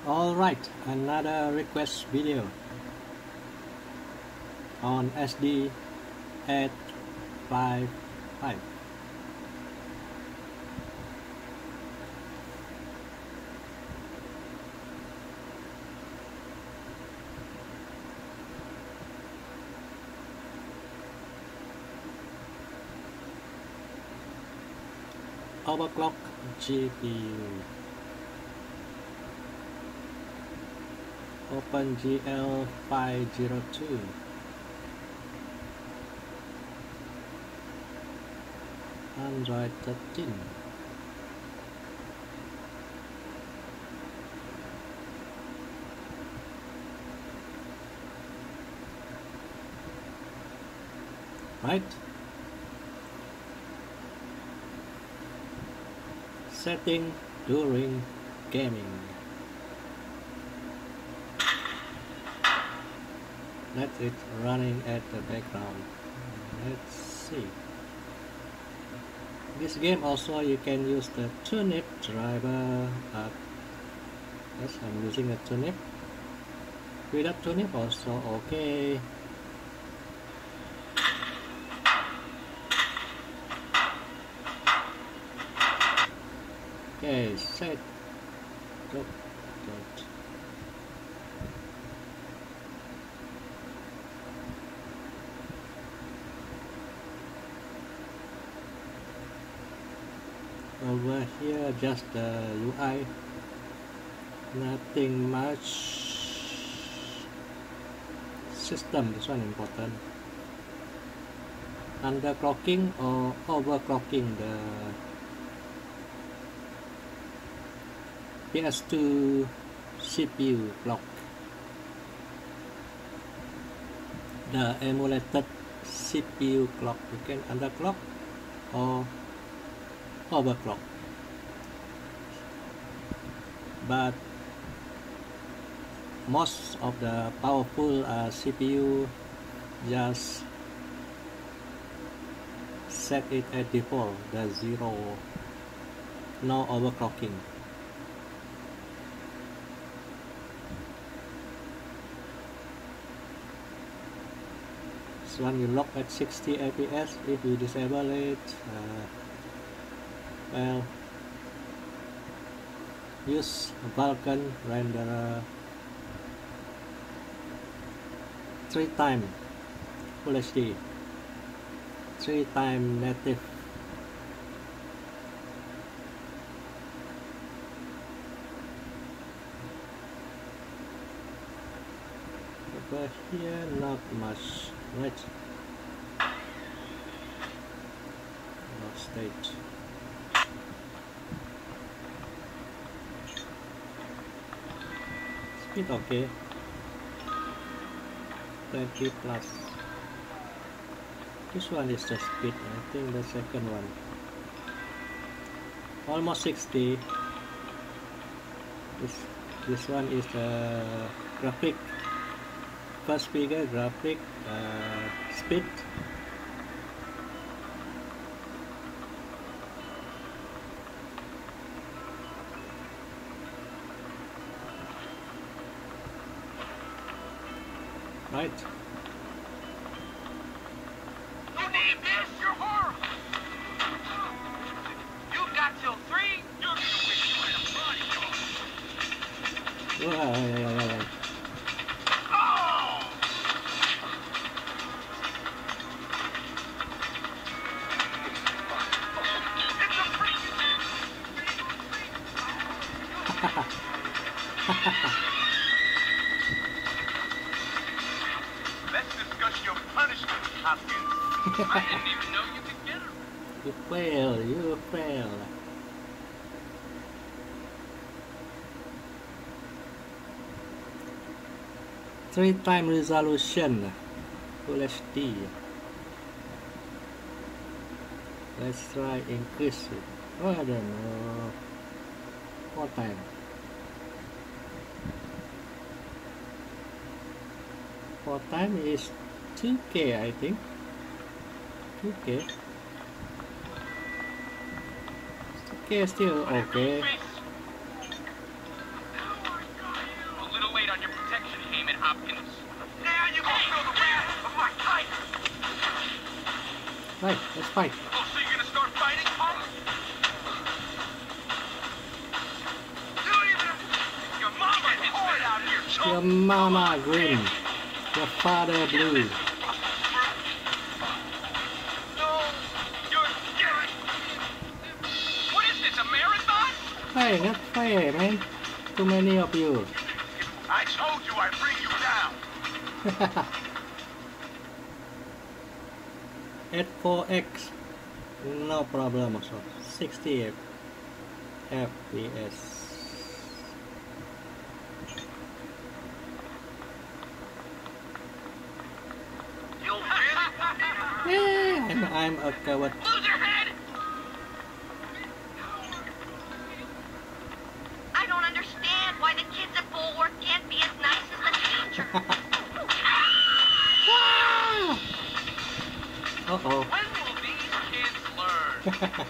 Alright, another request video on SD 855. Overclock GPU. OpenGL 502. Android 13. Right. Setting during gaming. Let it running at the background. Let's see. This game also you can use the turnip driver. Yes, I'm using a turnip. Without turnip also okay. Okay, set. Go. Over here, just the UI, nothing much. System, this one important. Underclocking or overclocking the PS2 CPU clock. The emulated CPU clock, you can underclock or overclock, but most of the powerful CPU just set it at default, the 0, no overclocking. This one you lock at 60 fps. If you disable it, well, use Vulkan renderer 3x Full HD, 3x native. Over here, not much. Right. Not state. Speed okay. 20 plus. This one is the speed. I think the second one. Almost 60. This one is the graphic. First figure graphic speed. Right. You need this? You're horrible. You got till 3? You're gonna Yeah. Let's discuss your punishment, Hopkins. I didn't even know you could get her. You fail. 3x resolution, Full HD. Let's try increase it. Oh, I don't know. 4x. 4x is 2K, I think. 2K. 2K still okay. Right, let's fight. Oh, so you're gonna start fighting, punk? You even... Your mama hard out here, chump. Your mama green. Your father blue. No, you're dead. What is this, a marathon? Hey, not fair, man. Too many of you. I told you I'd bring you down. At 4x, no problem also. 60 FPS. You'll win. Yeah, I'm a coward. Lose your head. I don't understand why the kids at Bulwark can't be as nice as the teacher. Uh-oh. When will these kids learn?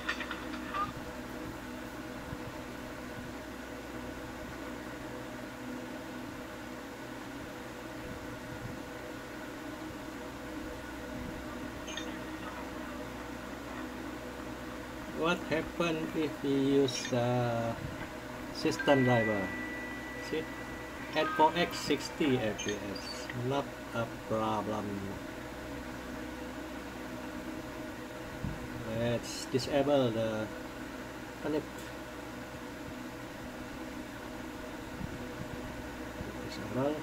What happens if we use the system driver? See? At 4x 60 FPS, not a problem. Let's disable the connect. Disable.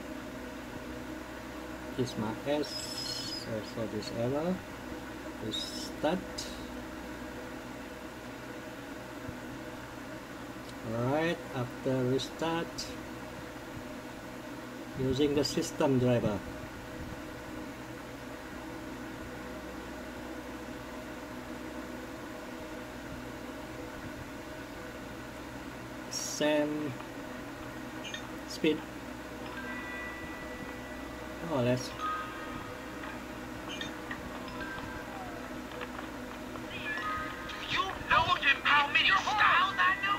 Is my S also disable. Restart. Alright, after restart, using the system driver. Same speed. Oh, let's. You know how many styles I know?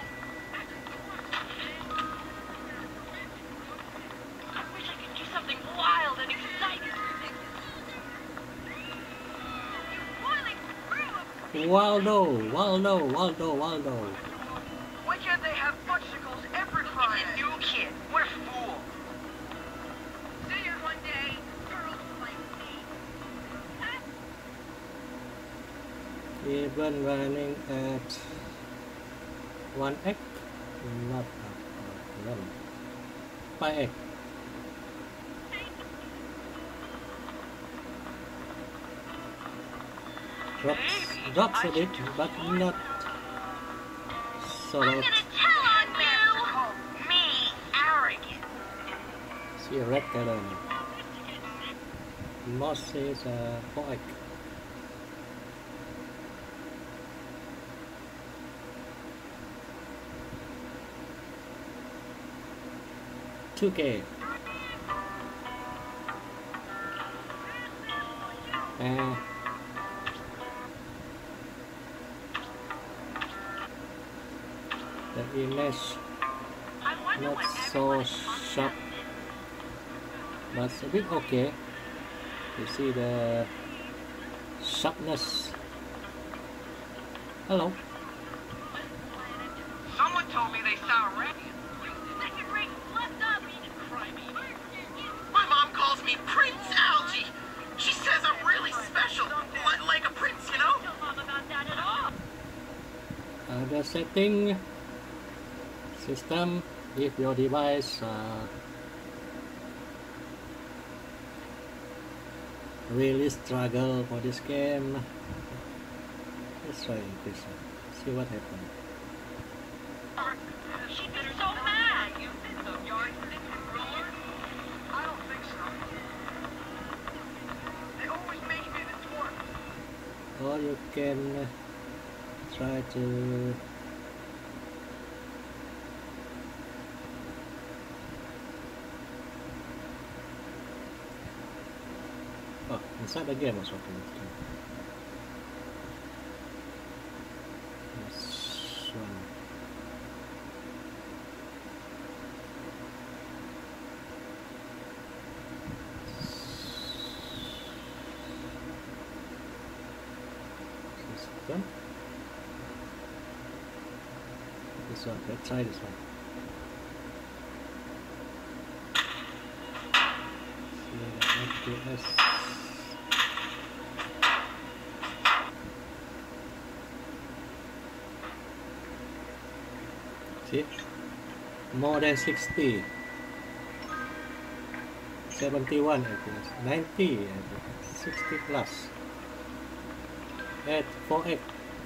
I wish I could do something wild and exciting. Waldo. Why can't they have fudgesicles every Friday? He's a new kid. What a fool. See you one day, girls like me. Even running at 1x, not a problem. 5x. Drops a bit, but not so I'm loud. gonna tell on you. Me, arrogant. See a red color. Moss is 4x. $2K. The image I wonder not what so everyone is sharp, but a bit okay. You see the sharpness. Hello. Someone told me they saw red. Second rate, left up. My mom calls me Prince Algie. She says I'm really special, like a prince, you know? Don't mom about that at all. Other setting system. If your device really struggle for this game, let's try this. See what happens. She'd be so mad. I don't think so. They always make me the dwarf. Or you can try to inside the game also. This one. So let's try this one. See the FPS. See? More than 60. 71 FPS, 90 FPS, 60 plus. At 4x.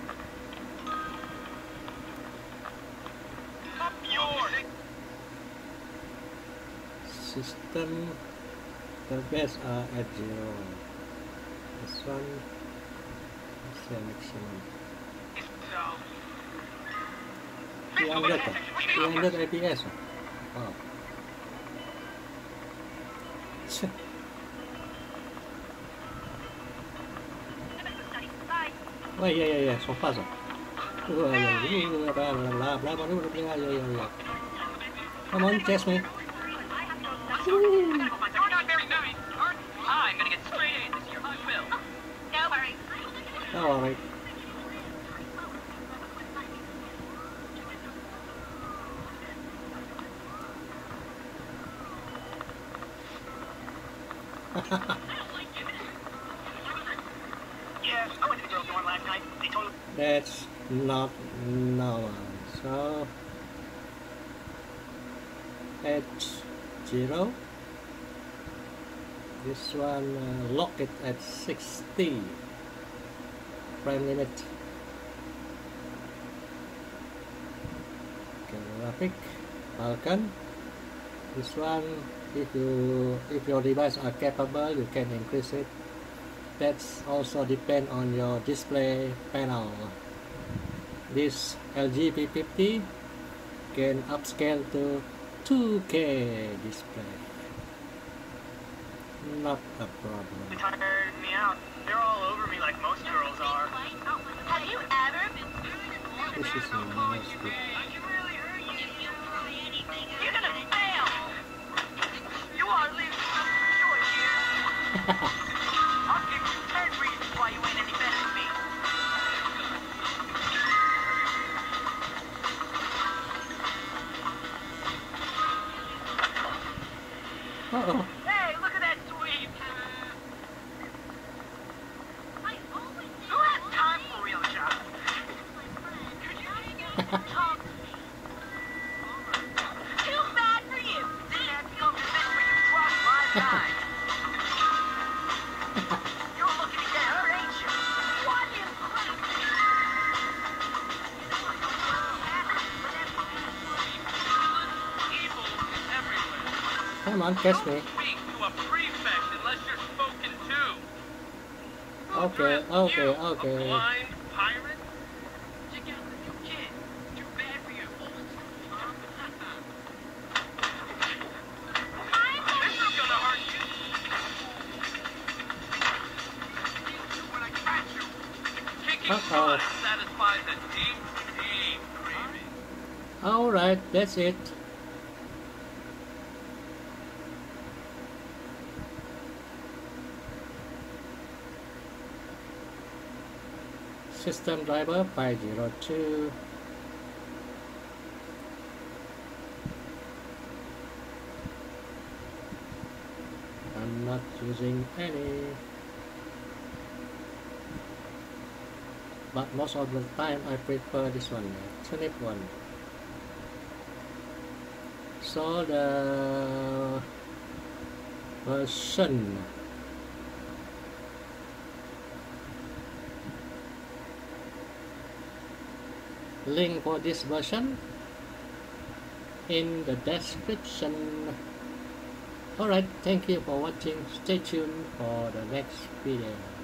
System, the best are at 0. This one is the maximum. 300 FPS. Oh. Oh yeah, so fast. Come on, chase me. You're not very nice. I'm gonna get straight A's this year. I will. No worries. Oh, alright. Yes, I went to the girls' dorm last night. They told me. That's not normal. So at 0. This one lock it at 60 frame limit. Okay, graphic Falcon. This one, if your device are capable, you can increase it. That's also depend on your display panel. This LG P50 can upscale to 2K display. Not a problem. They tired me out. They're all over me like most girls are. Have you ever? This is nice. You're gonna fail. You are leaving some choice here. I'll give you 10 reasons why you ain't any better than me. Uh-oh. Hey, look at that sweep. Who has time for real shots? Too bad for you. This has come to this where you cross my line. You're looking to get hurt, ain't you? What is Evil is everywhere. Come on, catch me. Speak to a prefect unless you're spoken to. Okay, okay, You, okay. a blind pirate? Check out the new kid. Too bad for you. This is gonna hurt you. When I catch you, kicking Uh-oh. blood satisfies a deep, deep craving. Alright, that's it. System driver 502. I'm not using any, but most of the time I prefer this one, Tunip one. So the version link for this version in the description. Alright, thank you for watching. Stay tuned for the next video.